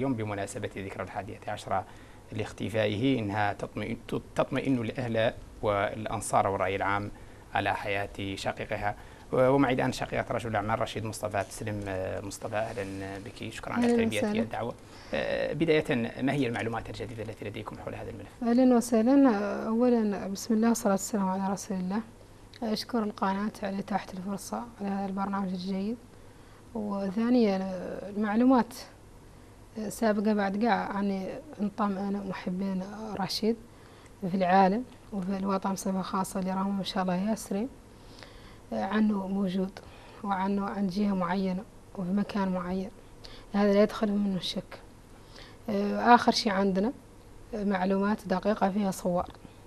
اليوم بمناسبة ذكرى 11 لاختفائه إنها تطمئن الأهل والأنصار والرأي العام على حياة شقيقها. ومعي الآن شقيقة رجل الأعمال رشيد مصطفى تسلم مصطفى. أهلا بك، شكرا على تلبية الدعوة. بداية، ما هي المعلومات الجديدة التي لديكم حول هذا الملف؟ أهلا وسهلا. أولا بسم الله والصلاة والسلام على رسول الله. أشكر القناة على إتاحة الفرصة على هذا البرنامج الجيد. وثانيا المعلومات سابقة بعد قاع عن انضم أنا محبين رشيد في العالم وفي الوطن بصفة خاصة اللي راهم إن شاء الله ياسرين عنه موجود، وعنه عن جهة معينة وفي مكان معين، هذا لا يدخل منه الشك. آخر شيء عندنا معلومات دقيقة فيها صور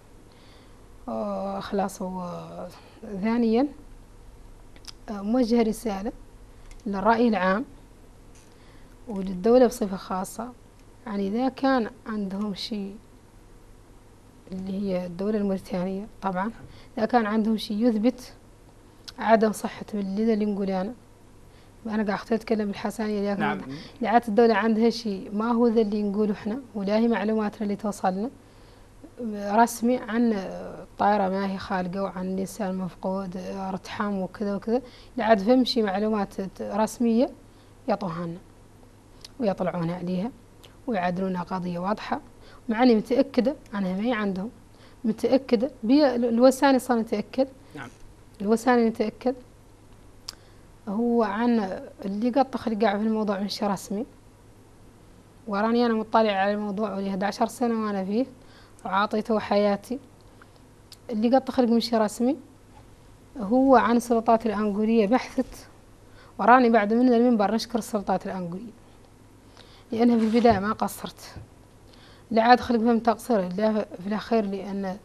خلاص. ثانيا موجه رسالة للرأي العام وللدولة بصفة خاصة، يعني إذا كان عندهم شيء اللي هي الدولة الموريتانية طبعا، إذا كان عندهم شيء يثبت عدم صحة اللي نقول أنا قاعد أتكلم بالحسانية، لكن نعم. لعات الدولة عندها شيء ما هو ذا اللي نقوله إحنا، ولا هي معلوماتنا اللي توصلنا رسمي عن الطائرة ما هي خالقة وعن الإنسان مفقود ارتحام وكذا وكذا، لعاد فهم شيء معلومات رسمية يعطوها لنا ويطلعون عليها ويعدلونها قضية واضحة، مع أني متأكدة عنها ما هي عندهم، متأكدة الوساني صار نتأكد. نعم. الوساني نتأكد هو عن اللي قطخ اللي قاعد في الموضوع من شيء رسمي، وراني أنا مطلع على الموضوع ولي 11 سنة وأنا فيه وعاطيته حياتي. اللي قطخ من شيء رسمي هو عن السلطات الأنغولية بحثت، وراني بعد من المنبر نشكر السلطات الأنغولية لأنها في البداية ما قصرت، لا عاد خلق فهم تقصير لا في الأخير، لأن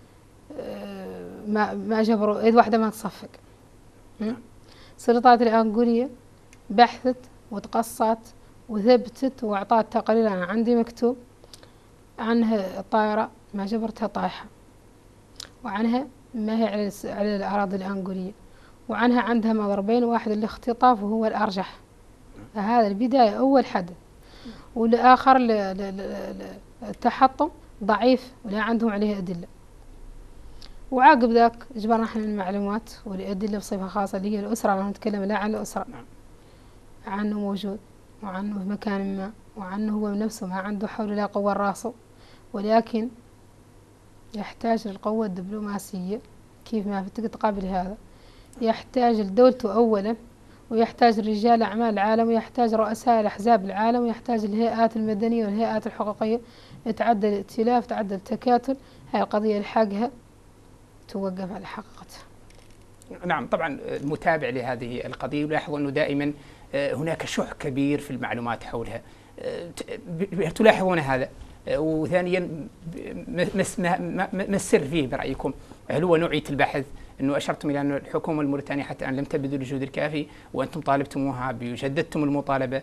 ما جبروا إيد واحدة ما تصفق. السلطات الأنغولية بحثت وتقصت وثبتت وأعطت تقرير. أنا عندي مكتوب عنها الطائرة ما جبرتها طايحة، وعنها ما هي على الأراضي الأنغولية، وعنها عندها مضربين، واحد الاختطاف وهو الأرجح. هذا البداية أول حدث، والآخر التحطم ضعيف ولا عندهم عليه أدلة. وعقب ذاك جبرنا احنا المعلومات والأدلة بصفة خاصة اللي هي الأسرة، أنا نتكلم لا عن الأسرة، عنه موجود وعنه في مكان ما، وعنه هو نفسه ما عنده حول ولا قوة راسه، ولكن يحتاج للقوة الدبلوماسية كيف ما تقابل هذا، يحتاج لدولته أولا، ويحتاج رجال أعمال العالم، ويحتاج رؤساء الأحزاب العالم، ويحتاج الهيئات المدنية والهيئات الحقوقية، يتعدى الائتلاف، يتعدى التكاتل. هاي القضية لحقها توقف على حقيقتها. نعم، طبعا المتابع لهذه القضية يلاحظ أنه دائما هناك شح كبير في المعلومات حولها، تلاحظون هذا؟ وثانيا ما السر فيه برأيكم؟ هل هو نوعية البحث؟ أنه أشرتم إلى أن الحكومة الموريتانية حتى الآن لم تبذل الجهد الكافي، وأنتم طالبتموها بجددتم المطالبة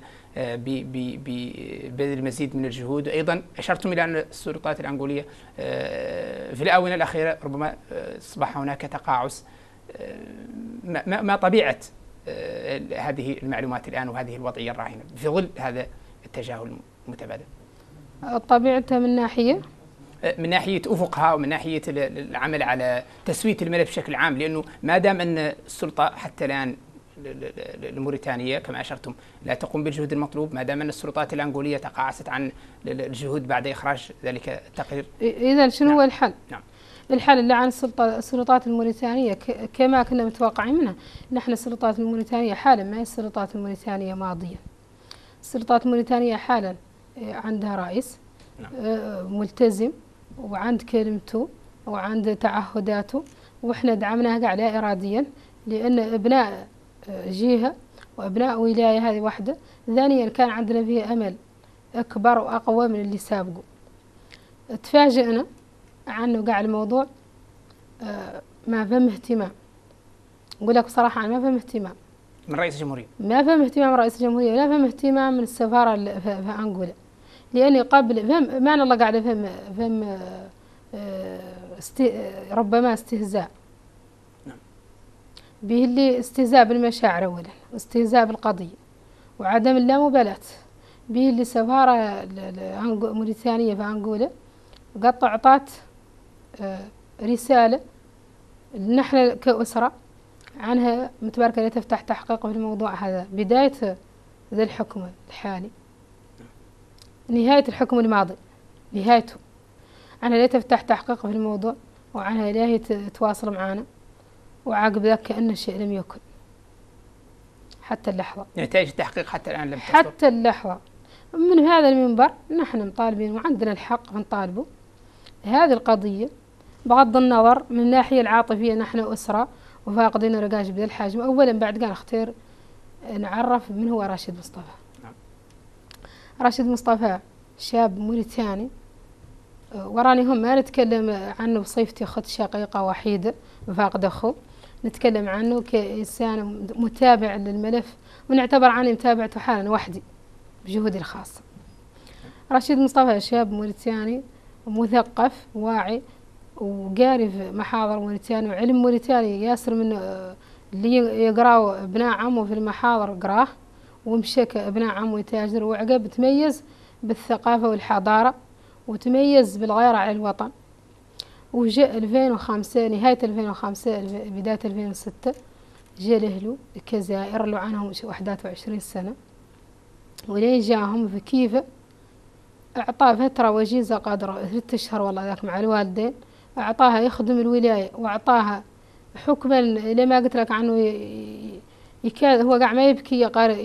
ببذل المزيد من الجهود. أيضا أشرتم إلى أن السلطات الأنغولية في الآونة الأخيرة ربما أصبح هناك تقاعس. ما طبيعة هذه المعلومات الآن وهذه الوضعية الراهنة في ظل هذا التجاهل المتبادل؟ طبيعتها من ناحية أفقها ومن ناحية العمل على تسوية الملف بشكل عام، لأنه ما دام أن السلطة حتى الآن الموريتانية كما أشرتم لا تقوم بالجهد المطلوب، ما دام أن السلطات الأنغولية تقاعست عن الجهود بعد إخراج ذلك التقرير، إذا شنو هو الحل؟ نعم. الحل اللي عن السلطات الموريتانية كما كنا متوقعين منها. نحن السلطات الموريتانية حالا ما هي السلطات الموريتانية ماضيا. السلطات الموريتانية حالا عندها رئيس ملتزم وعند كلمته وعند تعهداته، وإحنا دعمناها قاعد لا إراديا، لأن أبناء جهة وأبناء ولاية هذه واحدة. ثانيا كان عندنا فيه أمل أكبر وأقوى من اللي سابقوا. تفاجئنا عنه قاعد الموضوع ما فهم اهتمام. أقول لك بصراحة أنا ما فهم اهتمام من رئيس الجمهورية، ما فهم اهتمام رئيس الجمهورية، ولا فهم اهتمام من السفارة في أنغولا، لأني قبل فهم معنى الله قاعد فهم ربما استهزاء به، اللي استهزاء بالمشاعر أولا، واستهزاء بالقضية، وعدم اللامبالاة به للسفارة موريتانية في أنغولا، قط أعطت رسالة نحن كأسرة عنها متباركة لا تفتح تحقيق في الموضوع هذا، بداية ذا الحكم الحالي، نهاية الحكم الماضي، نهايته عنها لا تفتح تحقيق في الموضوع، وعنها لا هي تواصل معنا، وعقب ذاك كأن الشيء لم يكن حتى اللحظة. نتائج التحقيق حتى الآن لم تصدر حتى اللحظة. من هذا المنبر نحن مطالبين وعندنا الحق نطالبه هذه القضية، بغض النظر من الناحية العاطفية نحن أسرة وفاقدين رقاش بذا الحجم. أولا بعد كان اختير نعرف من هو راشد مصطفى. راشد مصطفى شاب موريتاني، وراني هم ما نتكلم عنه بصفتي أخت شقيقة وحيدة فاقد أخو، نتكلم عنه كإنسان متابع للملف، ونعتبر عني متابعته حالا وحدي بجهودي الخاصة. راشد مصطفى شاب موريتاني مثقف واعي وقاري في محاضر موريتاني وعلم موريتاني ياسر من اللي يقراوا ابناء عمه في المحاضر قراه، ومشك ابناء عمه يتاجر، وعقب تميز بالثقافة والحضارة وتميز بالغيرة على الوطن. وجاء 2005 نهاية 2005 بداية 2006 جاء لأهله الجزائر اللي عنهم 21 سنة، ولين جاهم في كيفه أعطاه فترة وجيزة قدر 3 أشهر والله ذاك مع الوالدين، أعطاها يخدم الولاية، وأعطاها حكما لما قلت لك عنه يكاد هو قاعد ما يبكي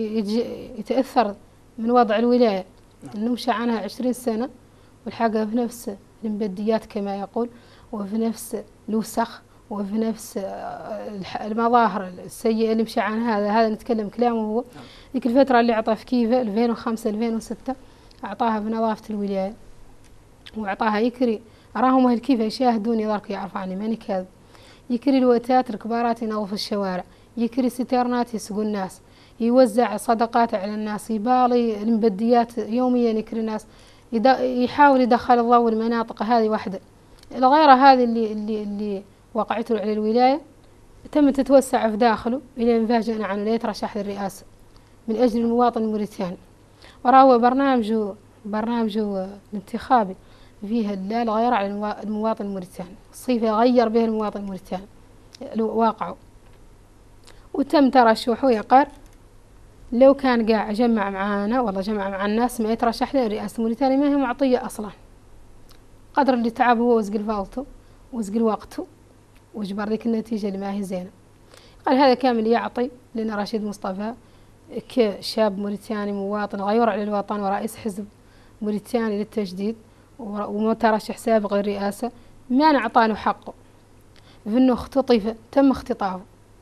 يتأثر من وضع الولاية، إنه مشى عنها 20 سنة والحاجة في نفس المبديات كما يقول، وفي نفس الوسخ، وفي نفس المظاهر السيئة اللي مشى عن هذا نتكلم كلامه هو. ذيك الفترة اللي أعطاه في كيفه 2005 2006 أعطاها بنظافة الولاية، وأعطاها يكري أراهم أهل كيفه يشاهدوني ذلك يعرفوا عني ماني كاذب، يكري الوتات الكبارات ينظف الشوارع، يكري ستيرنات يسقوا الناس، يوزع صدقات على الناس، يبالي المبديات يوميا يكري الناس، يحاول يدخل الضوء المناطق هذه واحدة. الغيرة هذه اللي وقعته على الولاية تم تتوسع في داخله إلى مفاجأة عنه لا يترشح للرئاسة من أجل المواطن الموريتاني، وراهو برنامجه الانتخابي فيه لا الغيرة على المواطن الموريتاني، صيفة غير به المواطن الموريتاني واقعه. وتم ترشحه يقر لو كان قاع جمع معانا والله جمع مع الناس ما يترشح لرئاسة موريتانيا، ما هي معطية أصلا قدر اللي تعب هو وزقل فالته وزقل وقته وجبر ذيك النتيجة اللي ما هي زينة. قال هذا كامل يعطي لنا رشيد مصطفى كشاب موريتاني مواطن غيور على الوطن ورئيس حزب موريتاني للتجديد ومترشح سابق للرئاسة، ما نعطانه حقه في انه اختطف، تم اختطافه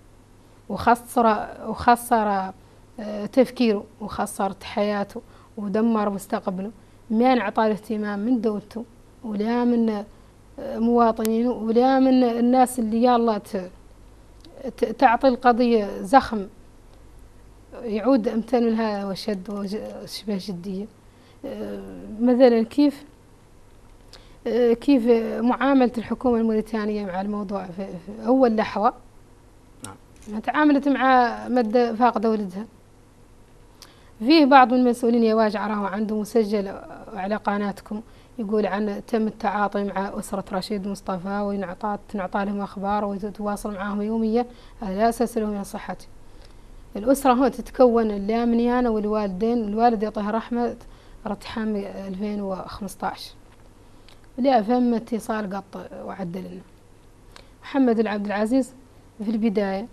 وخسر تفكيره وخسرت حياته ودمر مستقبله، ما نعطاه اهتمام من دولته ولا من مواطنينه ولا من الناس اللي يلا تعطي القضية زخم يعود أمتن لها وشد وشبه جدية. مثلا كيف معاملة الحكومة الموريتانية مع الموضوع في أول لحظة ما تعاملت مع مدة فاقدة ولدها. فيه بعض المسؤولين يواجع راهو عنده مسجل على قناتكم يقول عن تم التعاطي مع أسرة رشيد مصطفى ونعطى لهم أخبار وتتواصل معهم يوميا، هذا لا أساس له من صحتي. الأسرة هون تتكون لا مني أنا والوالدين، الوالد يعطيه رحمة رتحام 2015 لا فهم اتصال قط وعدل لنا. محمد العبد العزيز في البداية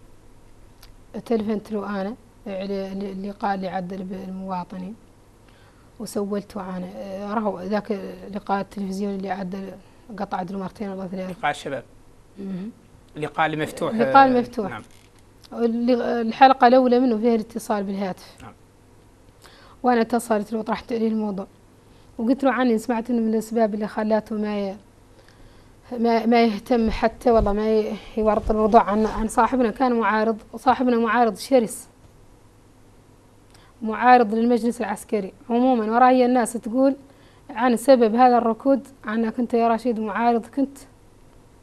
تلفنت له أنا اللقاء اللي عدل بالمواطنين وسولته أنا راهو ذاك اللقاء التلفزيوني اللي عدل قطع عدل مرتين ولا 3 لقاء الشباب اللقاء المفتوح اللقاء المفتوح نعم. الحلقة الأولى منه فيها الاتصال بالهاتف نعم. وأنا اتصلت له وطرحت عليه الموضوع وقلت له عني سمعت إنه من الأسباب اللي خلاته ما يهتم حتى والله ما يورط الموضوع عن صاحبنا، كان معارض وصاحبنا معارض شرس معارض للمجلس العسكري عموما، وراي الناس تقول عن سبب هذا الركود عنك أنت يا رشيد معارض كنت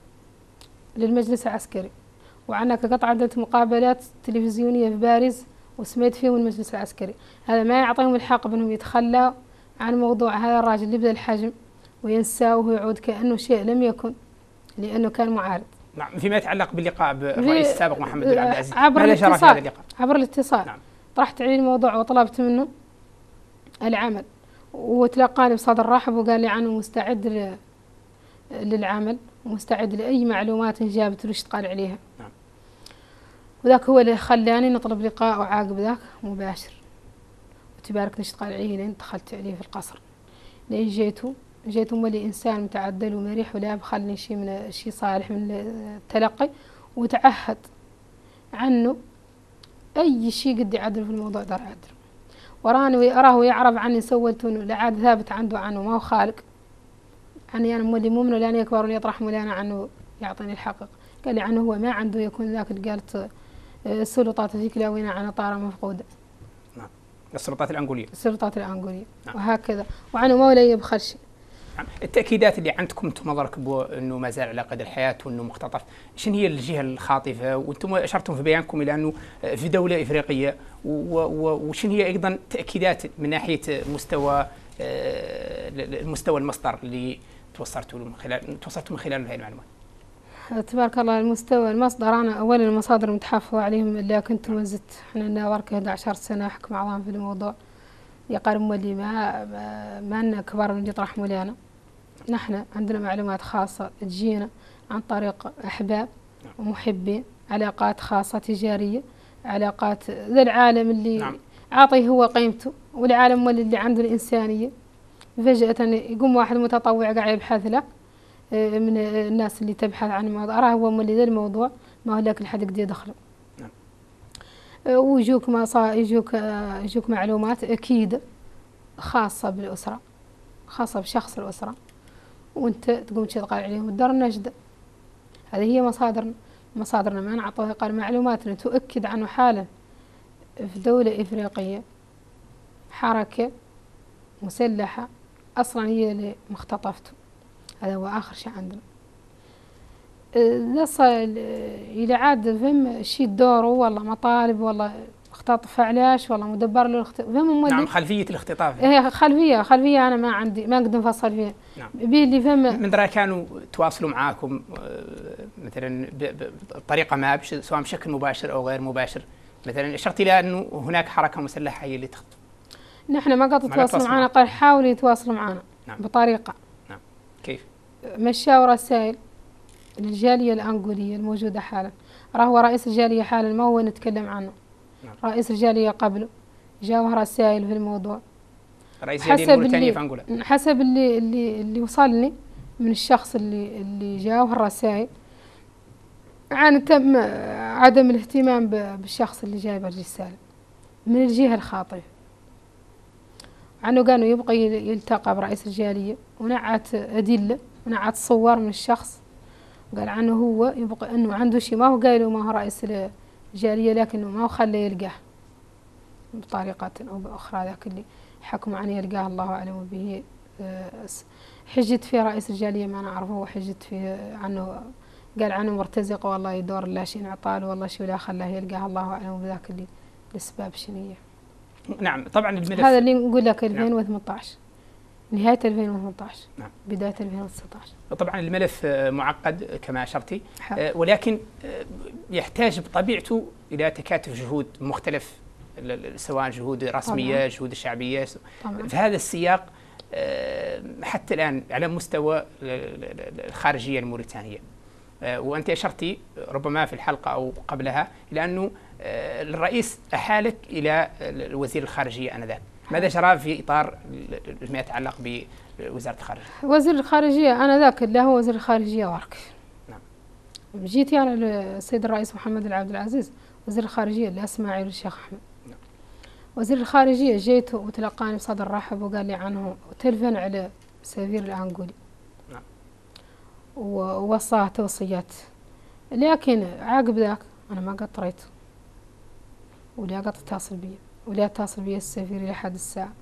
للمجلس العسكري، وعنك قطع عدة مقابلات تلفزيونية في باريس وسميت فيهم المجلس العسكري. هذا ما يعطيهم الحق بأنهم يتخلوا عن موضوع هذا الراجل اللي يبذل الحجم وينساه ويعود كأنه شيء لم يكن، لأنه كان معارض. نعم. فيما يتعلق باللقاء بالرئيس السابق محمد بن عبد العزيز، عبر الاتصال، عبر الاتصال نعم. طرحت عليه الموضوع وطلبت منه العمل، وتلقاني بصدر رحب وقال لي عنه مستعد للعمل ومستعد لأي معلومات جابت له اشتغل عليها. نعم. وذاك هو اللي خلاني نطلب لقاء وعاقب ذاك مباشر، وتبارك اشتغل عليه لين دخلت عليه في القصر. لين جيتوا مولي إنسان متعدل ومريح ولا بخلني شيء صالح من التلقي، وتعهد عنه أي شيء قد يعدل في الموضوع دار عدل، وراني أراه يعرف عني سويت لا عاد ثابت عنه ما هو خالق عني أنا مولي مؤمن ولا أنا يكبر ولا يطرح ولا أنا عنه يعطيني الحقيقة. قال لي عنه هو ما عنده يكون ذاك اللي قالت السلطات ذيك لاوينا عن طارة مفقودة. نعم. السلطات الأنغولية. السلطات الأنغولية. نعم. وهكذا وعنه ما ولا يبخل شيء. نعم. التأكيدات اللي عندكم انتم مضركبوا انه ما زال على قيد الحياة وانه مختطف، شنو هي الجهة الخاطفة؟ وانتم اشرتم في بيانكم الى انه في دولة افريقية، وشنو هي ايضا تأكيدات من ناحية مستوى المصدر اللي توصلتوا من خلاله هذه المعلومات؟ تبارك الله. المستوى المصدر أنا أولا المصادر المتحفظة عليهم اللي كنت وزت، احنا لنا ورك 11 سنة أحكم أعظام في الموضوع يقارب مولي ما أن كبار من يطرح مولانا. نحن عندنا معلومات خاصة تجينا عن طريق أحباب ومحبين، علاقات خاصة تجارية، علاقات ذا العالم اللي نعم. عاطي هو قيمته، والعالم اللي عنده الإنسانية. فجأة يقوم واحد متطوع قاعد يبحث لك من الناس اللي تبحث عن الموضوع، راه هو مولي ذا الموضوع ما هو لك الحد يقدر يدخله. نعم. ويجوك يجوك معلومات أكيد خاصة بالأسرة، خاصة بشخص الأسرة، وأنت تقوم تشتغل عليهم الدار النجدة. هذه هي مصادرنا ما نعطوها قال معلوماتنا تؤكد عنه حالا في دولة إفريقية حركة مسلحة أصلا هي اللي مختطفته. هذا هو آخر شيء عندنا. إذا عاد فهم شيء دوره والله مطالب والله اختطف علاش والله مدبر له فهم. نعم. خلفية الاختطاف هي خلفية أنا ما عندي ما أقدر نفصل فيها. نعم. بيه اللي فهم من ذا كانوا تواصلوا معاكم مثلا بطريقة ما سواء بشكل مباشر أو غير مباشر، مثلا أشرت إلى أنه هناك حركة مسلحة هي اللي تخطف. نحن ما قد تواصلوا معنا، قال حاولوا يتواصلوا معنا. نعم. بطريقة. نعم. كيف؟ مشاو رسائل للجالية الأنغولية الموجودة حالا، هو رئيس الجالية حالا ما هو نتكلم عنه. نعم. رئيس الجالية قبله جاوه رسائل في الموضوع. رئيس الجالية الموريتانية في أنغولا. حسب اللي وصلني من الشخص اللي جاوه الرسائل عن تم عدم الاهتمام بالشخص اللي جايب الرسالة من الجهة الخاطئة، عنه كانوا يبقى يلتقى برئيس الجالية ونعت أدلة ونعت صور من الشخص، قال عنه هو يبقى أنه عنده شيء ما هو قايله ما هو رئيس الجالية، لكنه ما هو خليه يلقاه بطريقة أو بأخرى. ذاك اللي حكموا عنه يلقاه الله أعلم به. حجت فيه رئيس الجالية ما نعرفه، وحجت فيه عنه قال عنه مرتزق والله يدور لا شيء نعطاله والله شيء ولا خلاه يلقاه الله أعلم بذاك اللي الأسباب شنية. نعم. طبعا الملف هذا اللي نقول لك 2018 نهاية 2018 نعم. بداية 2019. طبعا الملف معقد كما أشرتي، ولكن يحتاج بطبيعته إلى تكاتف جهود مختلف، سواء جهود رسمية طبعا. جهود شعبية طبعا. في هذا السياق حتى الآن على مستوى الخارجية الموريتانية، وأنت أشرتي ربما في الحلقة أو قبلها إلى أنه الرئيس أحالك إلى وزير الخارجية آنذاك، ماذا جرى في إطار ما يتعلق بوزارة الخارجية؟ وزير الخارجية آنذاك اللي هو وزير الخارجية وارك. نعم. جيت أنا للسيد الرئيس محمد بن عبد العزيز وزير الخارجية اللي اسماعيل الشيخ أحمد. نعم. وزير الخارجية جيت وتلقاني بصدر رحب وقال لي عنه وتلفن على سفير الأنغولي. نعم. ووصاه توصيات، لكن عقب ذاك أنا ما قطريته ولا قط اتصل بي ولا اتصل بي السفير لحد الساعة.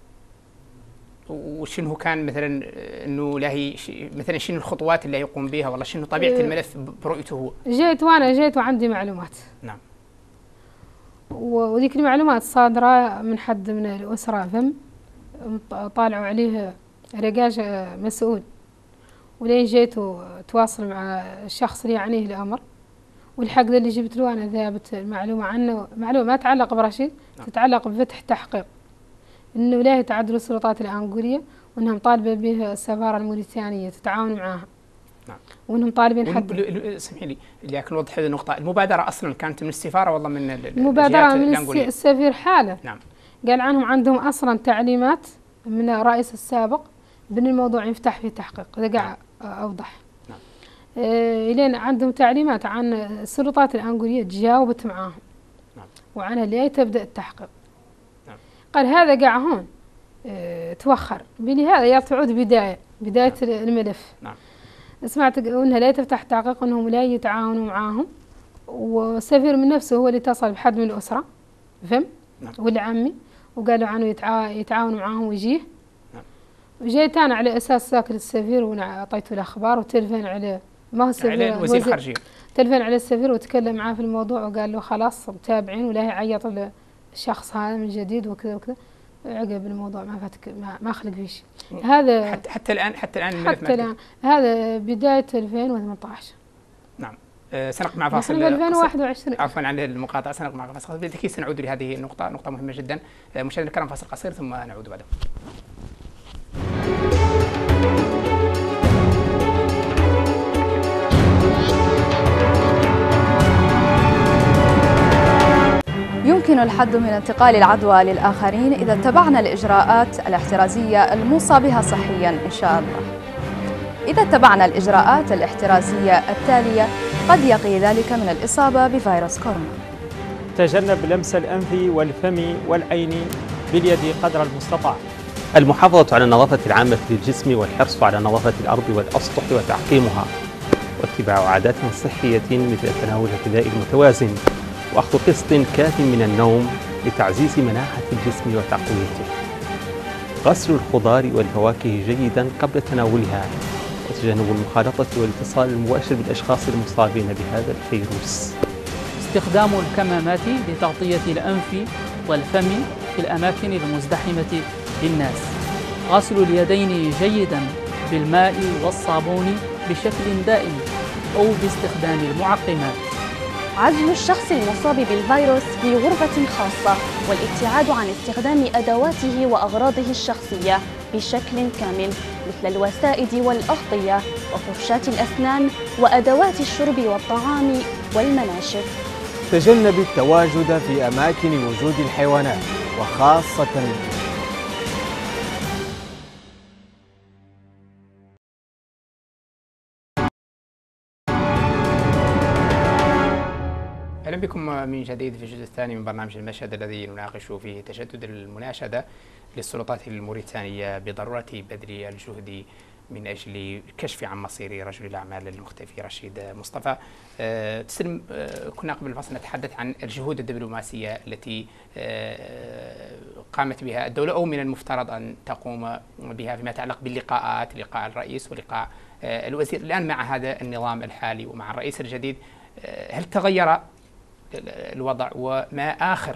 وشنو كان مثلا انه لا مثلا شنو الخطوات اللي يقوم بها، والله شنو طبيعة الملف برؤيته هو؟ جيت وعندي معلومات. نعم. وذيك المعلومات صادرة من حد من الأسرة، فهم طالعوا عليه رقاش مسؤول، ولين جيتوا تواصل مع الشخص اللي يعنيه الأمر، والحق ذا اللي جبت له أنا ذابت المعلومة عنه، معلومة ما تتعلق برشيد، تتعلق بفتح تحقيق إنه لا تعدل السلطات الأنغولية، وإنهم طالبة به السفارة الموريتانية تتعاون معها، وإنهم طالبين حد. اسمحي لي لكن نوضح هذه النقطة، المبادرة أصلا كانت من السفارة والله من المبادرة من السفير حاله. نعم. قال عنهم عندهم أصلا تعليمات من الرئيس السابق بأن الموضوع يفتح في تحقيق، هذا قاعد أوضح. نعم. إلين عندهم تعليمات عن السلطات الأنغولية تجاوبت معاهم. نعم. وعنها اللي تبدأ التحقيق. نعم. قال هذا قاع هون توخر بلهذا يا تعود بداية نعم. الملف. نعم. سمعت انها لا تفتح تحقيق، انهم لا يتعاونوا معاهم، والسفير من نفسه هو اللي اتصل بحد من الاسره، فهم؟ نعم. واللي عمي وقالوا عنه يتعاونوا معاهم ويجيه. نعم. وجيت انا على اساس ساكن السفير وانا اعطيته الاخبار، وتلفن على ما هو السفير، على وزير الخارجيه، تلفن على السفير وتكلم معاه في الموضوع، وقال له خلاص متابعين ولا يعيط الشخص هذا من جديد وكذا وكذا. عقب الموضوع ما فاتك ما خلق فيه شيء. هذا حتى الآن هذا بداية 2018. نعم. سنقف مع فاصل 2021. عفوا عن المقاطعة، سنقف مع فاصل بالتأكيد سنعود لهذه النقطة، نقطة مهمة جدا. مشاهدينا الكرام فاصل قصير ثم نعود بعده. يمكن الحد من انتقال العدوى للآخرين إذا اتبعنا الإجراءات الاحترازية الموصى بها صحياً إن شاء الله. إذا اتبعنا الإجراءات الاحترازية التالية قد يقي ذلك من الإصابة بفيروس كورونا. تجنب لمس الأنف والفم والعين باليد قدر المستطاع. المحافظة على النظافة العامة للجسم والحرص على نظافة الأرض والأسطح وتعقيمها، واتباع عادات صحية مثل تناول الغذاء المتوازن، وأخذ قسط كاف من النوم لتعزيز مناعة الجسم وتقويته. غسل الخضار والفواكه جيدا قبل تناولها، وتجنب المخالطة والاتصال المباشر بالأشخاص المصابين بهذا الفيروس. استخدام الكمامات لتغطية الأنف والفم في الأماكن المزدحمة للناس. غسل اليدين جيدا بالماء والصابون بشكل دائم أو باستخدام المعقمات. عزل الشخص المصاب بالفيروس في غرفة خاصة، والابتعاد عن استخدام أدواته وأغراضه الشخصية بشكل كامل مثل الوسائد والأغطية وفرشاة الأسنان وأدوات الشرب والطعام والمناشف. تجنب التواجد في أماكن وجود الحيوانات وخاصة أهلا بكم من جديد في الجزء الثاني من برنامج المشهد الذي نناقش فيه تجدد المناشدة للسلطات الموريتانية بضرورة بذل الجهد من أجل كشف عن مصير رجل الأعمال المختفي رشيد مصطفى. تسلم، كنا قبل الفصل نتحدث عن الجهود الدبلوماسية التي قامت بها الدولة أو من المفترض أن تقوم بها فيما يتعلق باللقاءات، لقاء الرئيس ولقاء الوزير. الآن مع هذا النظام الحالي ومع الرئيس الجديد، هل تغير الوضع وما آخر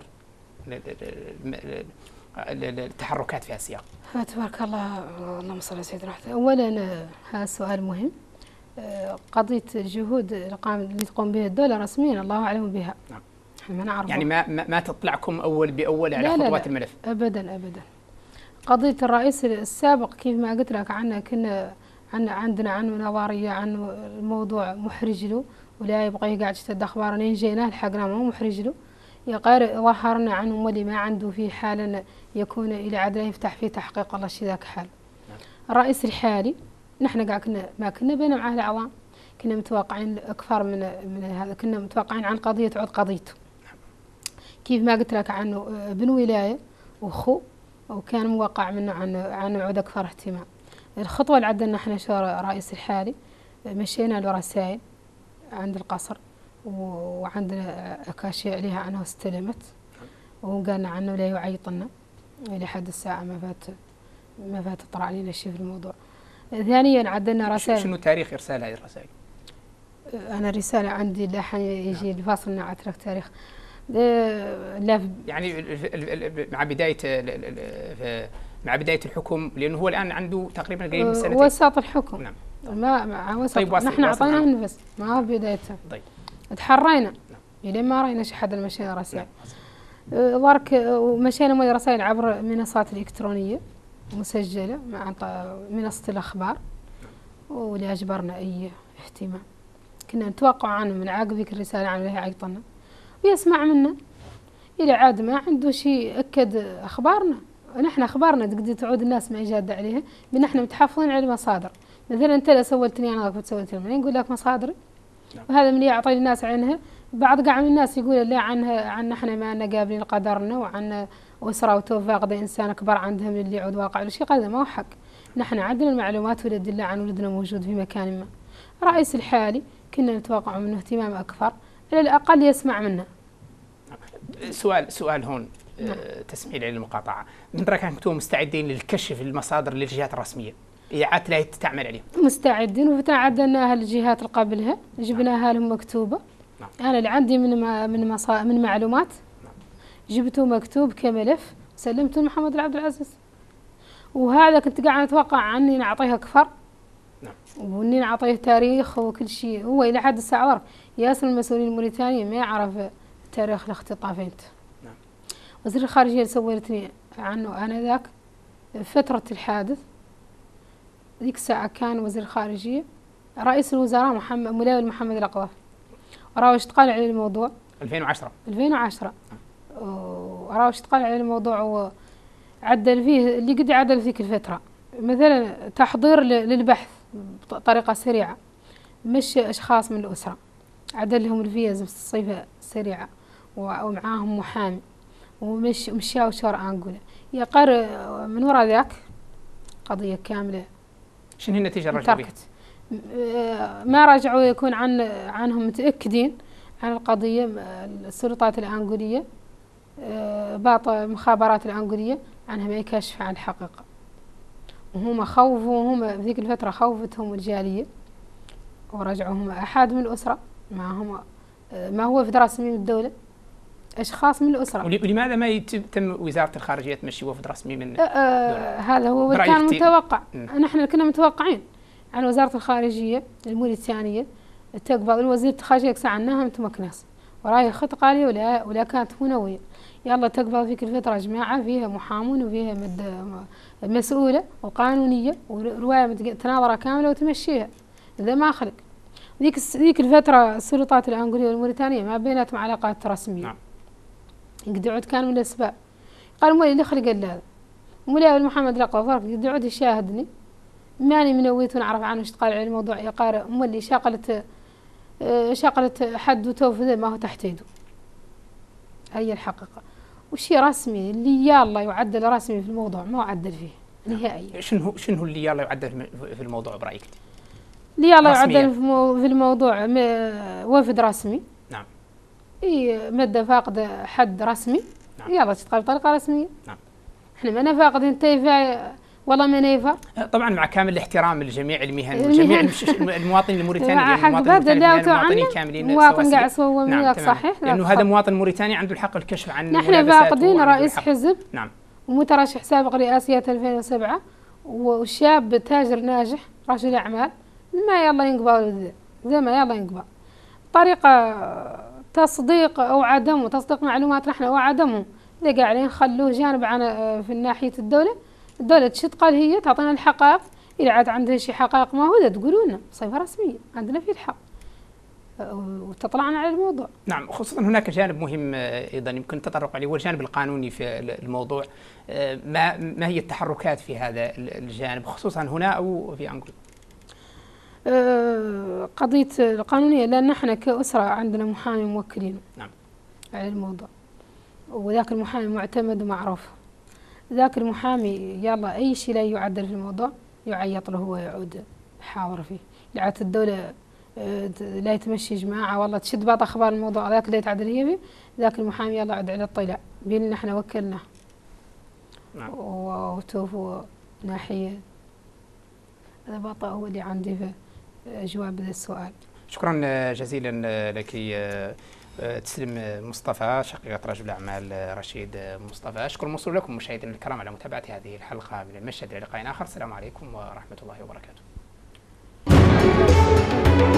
التحركات في هذا السياق؟ تبارك الله، اللهم صل على سيدنا محمد. أولا هذا السؤال مهم. قضية الجهود اللي تقوم بها الدولة رسميا الله أعلم بها. نعم. ما نعرف يعني ما تطلعكم أول بأول على خطوات الملف؟ أبدا أبدا. قضية الرئيس السابق كيف ما قلت لك عندنا عنه نظرية، عنه الموضوع محرج له ولا يبغى يقعد يشتد أخبار. لين جينا لحقنا ما هو محرج له، يقارئ ظهرنا عنه ولي ما عنده في حال يكون إلى عدل يفتح فيه تحقيق الله شي ذاك حال. الرئيس الحالي نحن قاعد كنا بين معاه الأعوام، كنا متوقعين أكثر من هذا، كنا متوقعين عن قضية تعود قضيته. كيف ما قلت لك عنه ابن ولاية وخو، وكان موقع منه عن عود أكثر اهتمام. الخطوة اللي عدلنا احنا الرئيس الحالي، مشينا له رسائل عند القصر، وعندنا أكاشياء لها عنه استلمت، وقالنا عنه لا يعيطنا لحد الساعة ما فات طلع علينا شيء في الموضوع. ثانيا عدلنا رسائل. شنو تاريخ إرسال هذه الرسائل؟ أنا رسالة عندي لحين يجي الفاصل نعت لك تاريخ. لا يعني مع بداية الحكم، لأنه هو الآن عنده تقريبا قريب من سنتين. وسط الحكم. نعم. ما مع وسط. طيب نحن أعطيناه النفس ما هو بدايته. طيب. تحرينا لين ما رأينا شي حد المشينا رسائل. ضرك ومشينا رسائل عبر منصات الإلكترونية مسجلة مع منصة الأخبار، واللي أجبرنا أي اهتمام. كنا نتوقع عنه من عقب ذيك الرسالة عنه اللي عيطنا ويسمع منا، إلى عاد ما عنده شيء أكد أخبارنا. ونحن أخبارنا تقدر تعود الناس ما يجاد عليها، بأن احنا متحفظين على المصادر. مثلا أنت لو سولتني أنا كنت سولت لي نقول لك مصادري، وهذا من يعطي الناس عنها. بعض قاع من الناس يقول لا عنها عن احنا ما لنا قابلين قدرنا، وعن أسرة وتوفاق إنسان أكبر عندها من اللي يعود واقع. الشيء هذا ما هو حق. نحن عندنا المعلومات والأدلة عن ولدنا موجود في مكان ما. الرئيس الحالي كنا نتوقع منه اهتمام أكثر، على الأقل يسمع منا. سؤال هون. تسمحي لي المقاطعة. من رأيك أنتم مستعدين للكشف المصادر للجهات الرسمية؟ إعادة لا تعمل عليهم. مستعدين، وتعدلناها للجهات اللي قبلها، جبناها لهم مكتوبة. أنا اللي عندي من معلومات جبته مكتوب كملف سلمته لمحمد العبد العزيز، وهذا كنت قاعد أتوقع عني نعطيه أكثر، وإني نعطيه تاريخ وكل شيء. هو إلى حد الساعة ضرب ياسر المسؤولين الموريتانيين ما يعرف تاريخ الاختطافين. وزير الخارجية اللي سولتني عنه أنا ذاك فترة الحادث، ذيك الساعة كان وزير الخارجية رئيس الوزراء ملاول محمد الأقواف، وراوش تقال عليه الموضوع 2010 وراوش تقال عليه الموضوع وعدل فيه اللي قد عدل فيك الفترة. مثلا تحضير للبحث بطريقة سريعة، مش أشخاص من الأسرة، عدل لهم الفيز بصفة سريعة ومعاهم محامي ومشاو شور أنقوله يقر. من وراء ذاك قضية كاملة. شنو هي النتيجة الرجعية؟ ما رجعوا يكون عنهم متأكدين عن القضية. السلطات الأنغولية المخابرات الأنغولية عنها ما يكشف عن الحقيقة، وهم خوفوا. وهم في ذيك الفترة خوفتهم الجالية ورجعوا هم أحد من الأسرة معهم، ما هو وفد رسمي من الدولة، أشخاص من الأسرة. ولماذا ما يتم وزارة الخارجية تمشي وفد رسمي من هذا هو كان متوقع. نحن كنا متوقعين عن وزارة الخارجية الموريتانية تقبل الوزير الخارجية كسعناها متمكناس وراي خط قالي ولا كانت منوية. يلا تقبل فيك الفترة جماعة فيها محامون وفيها مسؤولة وقانونية ورواية تناظرة كاملة وتمشيها إذا ما خلق. ذيك الفترة السلطات الأنغولية والموريتانية ما بيناتهم علاقات رسمية. قد يعود كان من الأسباب. قال مولي اللي خلق هذا ملاول محمد الأقواف قد يعود يشاهدني ماني منويت ونعرف عنه ايش تقال على الموضوع. يقارئ مولي شغلت حد وتوفذ ما هو تحت يده. هي الحقيقة. وشي رسمي اللي يلا يعدل رسمي في الموضوع ما عدل فيه نهائيا. شنو اللي يلا يعدل في الموضوع برأيك؟ اللي يلا يعدل في الموضوع وفد رسمي. نعم. مادة فاقدة حد رسمي. نعم. يلا تشتغل بطريقة رسمية. نعم. احنا ما فاقدين تيفا والله ما نيفا. طبعا مع كامل الاحترام لجميع المهن وجميع المواطنين الموريتانيين، المواطنين كاملين. مواطن قاعد يسوي منك صحيح، لانه هذا مواطن موريتاني عنده الحق الكشف عن نحن فاقدين رئيس حزب. نعم. ومترشح سابق رئاسية 2007 وشاب تاجر ناجح رجل اعمال. ما يلا ينقبل زي ما يلا ينقبل طريقة تصديق أو عدمه، تصديق معلومات نحن أو عدمه. اللي قاعدين خلوه جانب عن في ناحية الدولة تشد قال هي تعطينا الحقائق. إذا عاد عندها شي حقائق ما هو تقولوا لنا صفة رسمية عندنا في الحق وتطلعنا على الموضوع. نعم. خصوصا هناك جانب مهم أيضا يمكن التطرق عليه هو الجانب القانوني في الموضوع. ما هي التحركات في هذا الجانب خصوصا هنا أو في أنغولا؟ قضية القانونية لأن نحن كأسرة عندنا محامي موكلين. نعم. على الموضوع، وذاك المحامي معتمد ومعروف. ذاك المحامي يلا أي شيء لا يعدل في الموضوع يعيط له ويعود يحاور فيه. لعت الدولة لا يتمشي جماعة والله تشد بعض أخبار الموضوع ذاك لا يتعدل هي فيه. ذاك المحامي يلا عد على الطلاع بين نحن وكلناه. نعم. وتوفوا ناحية. هذا بطأ هو اللي عندي في جواب هذا السؤال. شكرا جزيلا لك تسلم مصطفى شقيقة رجل الأعمال رشيد مصطفى. أشكر موصول لكم مشاهدينا الكرام على متابعة هذه الحلقة من المشهد. إلى لقاء آخر، السلام عليكم ورحمة الله وبركاته.